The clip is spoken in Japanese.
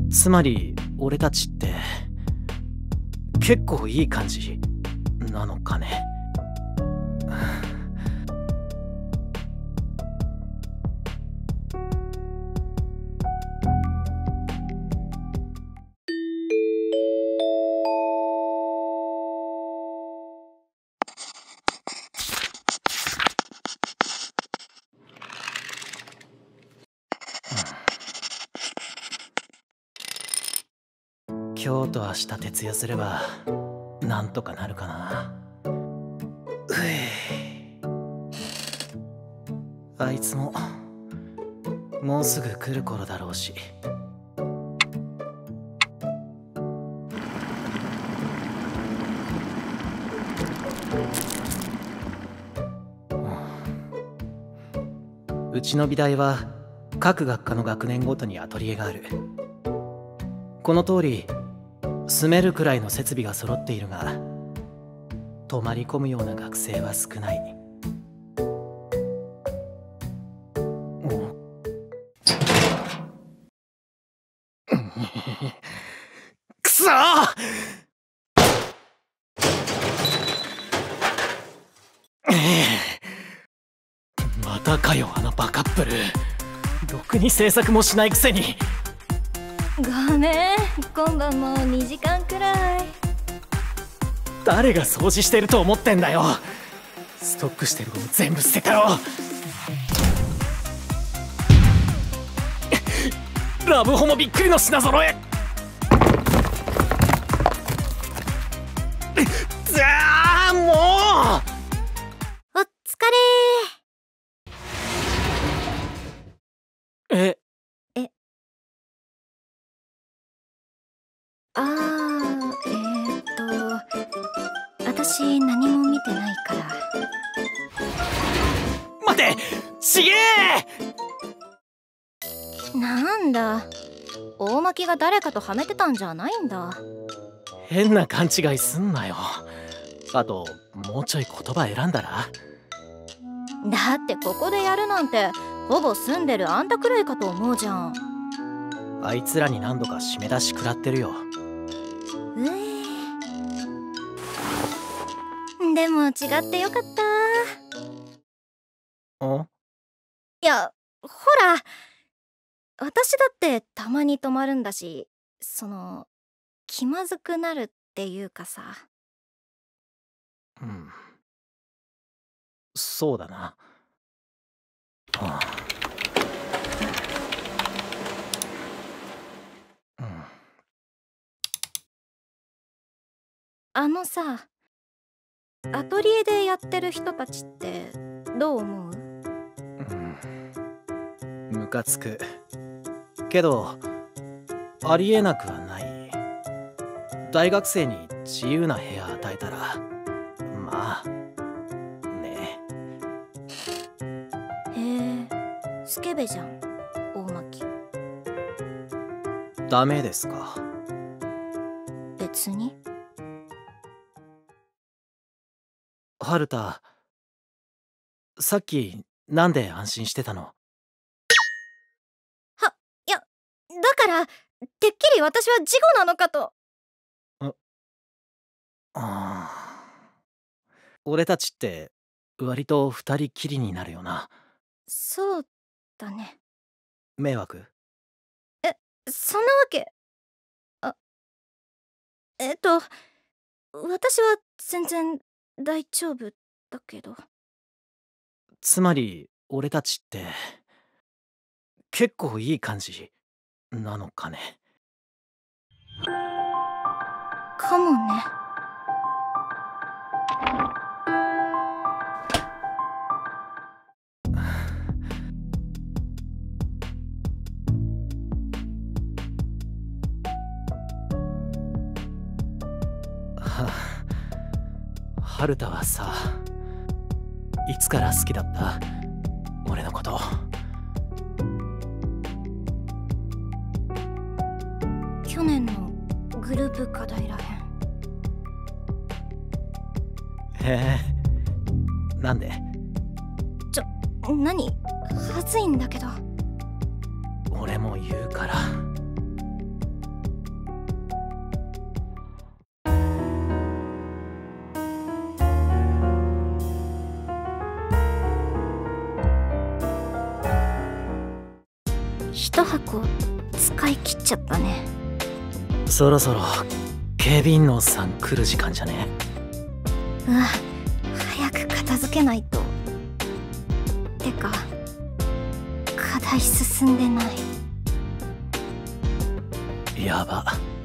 つまり俺たちって結構いい感じなのかね。今日と明日徹夜すればなんとかなるかな。あいつももうすぐ来る頃だろうし。うちの美大は各学科の学年ごとにアトリエがある。この通り住めるくらいの設備が揃っているが、泊まり込むような学生は少ない。くそー！またかよ、あのバカップル。ろくに制作もしないくせに。 ごめん、今晩も2時間くらい。 誰が掃除してると思ってんだよ。ストックしてるゴム全部捨てたろ。ラブホもびっくりの品揃え。ずあーもう。 お疲れえ私何も見てないから。 待て、ちげえ。 なんだ、大巻が誰かとはめてたんじゃないんだ。 変な勘違いすんなよ。あともうちょい言葉選んだら。 だってここでやるなんてほぼ住んでるあんたくらいかと思うじゃん。 あいつらに何度か締め出し食らってるよ。 でも違ってよかった。いや、ほら、私だってたまに泊まるんだし、気まずくなるっていうかさ。 うん、そうだな。 さ、アトリエでやってる人たちってどう思う？ ムカつくけどありえなくはない。大学生に自由な部屋与えたらまあね。 へえ、スケベじゃん大巻。 ダメですか？ 別に。 ハルタ、さっきなんで安心してたの？ いや、だからてっきり私は事故なのかと。 俺たちって割と二人きりになるよな。 そうだね。 迷惑？ そんなわけ。私は全然大丈夫だけど。 つまり俺たちって結構いい感じなのかね。 かもね。 ハルタはさ、いつから好きだった？俺のこと。 去年のグループ課題らへん。 へえ、なんで？ 何？はずいんだけど。 俺も言うから。 一箱使い切っちゃったね。 そろそろ警備員のおっさん来る時間じゃね？ 早く片付けないと。てか課題進んでない。 やば。